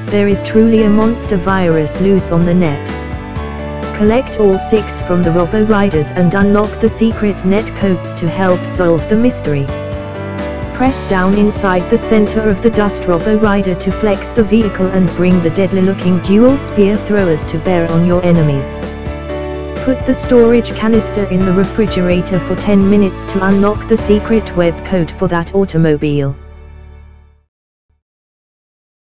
There is truly a monster virus loose on the net. Collect all 6 from the Roboriders and unlock the secret net codes to help solve the mystery. Press down inside the center of the Dust Roborider to flex the vehicle and bring the deadly-looking dual spear throwers to bear on your enemies. Put the storage canister in the refrigerator for 10 minutes to unlock the secret web code for that automobile.